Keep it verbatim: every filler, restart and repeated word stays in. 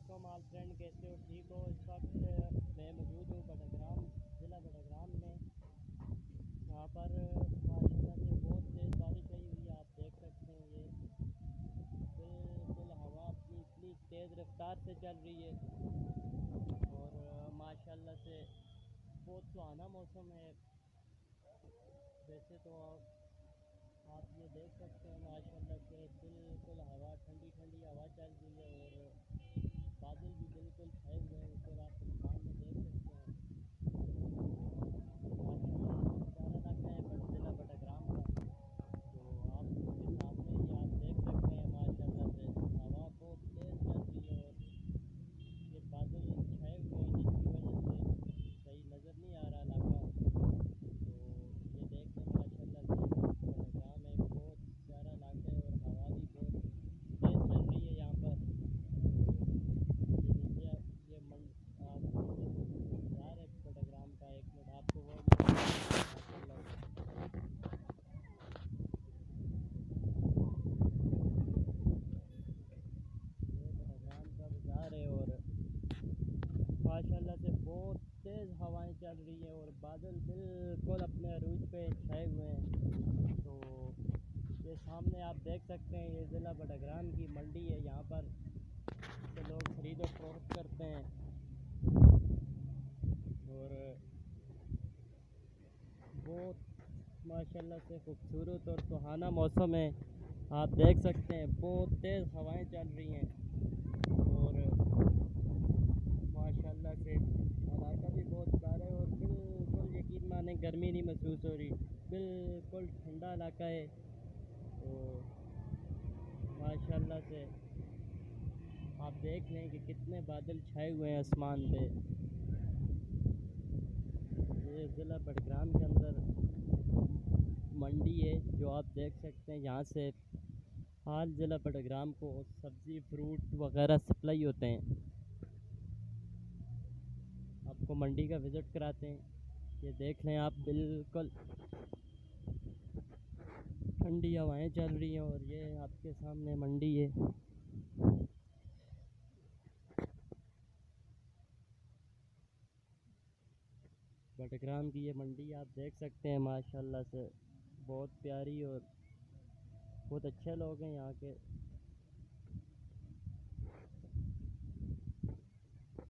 वालेकुम all friend, कैसे हो? ठीक हो? इस वक्त मैं मौजूद हूँ बड़ग्राम, ज़िला बड़ग्राम में। यहाँ पर माशाल्लाह से बहुत तेज़ बारिश आई हुई है। आप देख सकते हैं, ये बिल्कुल हवा अपनी इतनी तेज़ रफ्तार से चल रही है और माशाल्लाह से बहुत सुहाना मौसम है। वैसे तो आप ये देख सकते हैं माशाल्लाह से बिल्कुल हवा ठंडी ठंडी हवा चल रही है और बादल भी बिल्कुल छाए हुए हैं ऊपर। आप आसमान में देख सकते हैं माशाल्लाह बहुत प्यारा इलाका है बड़ ज़िला बड़ग्राम का। तो आपके सामने ही आप देख सकते हैं माशाल्लाह से हवा बहुत तेज़ चल रही है और ये बादल छाए हुए हैं जिसकी वजह से सही नज़र नहीं आ रहा इलाका। तो ये देख लें माशाल्लाह से बड़ग्राम एक बहुत प्यारा इलाका है और हवा भी बहुत तेज़ चल रही है यहाँ पर। ये नीचे आप ये मंड आप बाज़ार है बड़ग्राम का, एक मिनट आपको वो माशाल्लाह ये बड़ग्राम का बाज़ार है और माशाल्लाह से बहुत तेज़ हवाएं चल रही हैं और बादल बिल्कुल अपने अरूज पे छाए हुए हैं। तो ये सामने आप देख सकते हैं, ये ज़िला बड़ग्राम की मंडी है। यहाँ पर से लोग खरीद और फरोख्त करते हैं और बहुत माशाल्लाह से खूबसूरत और सुहाना मौसम है। आप देख सकते हैं बहुत तेज़ हवाएं चल रही हैं और माशाल्लाह से इलाका भी बहुत प्यारा है और बिल्कुल यकीन माने गर्मी नहीं महसूस हो रही, बिल्कुल ठंडा इलाका है। तो माशाल्लाह से आप देख लें कि कितने बादल छाए हुए हैं आसमान पे। ये ज़िला बड़ग्राम के अंदर मंडी है जो आप देख सकते हैं। यहाँ से हाल ज़िला बड़ग्राम को सब्ज़ी फ्रूट वगैरह सप्लाई होते हैं। आपको मंडी का विज़िट कराते हैं। ये देख लें आप, बिल्कुल ठंडी हवाएं चल रही हैं और ये आपके सामने मंडी है। बड़ग्राम की ये मंडी आप देख सकते हैं माशाल्लाह से बहुत प्यारी और बहुत अच्छे लोग हैं यहाँ के।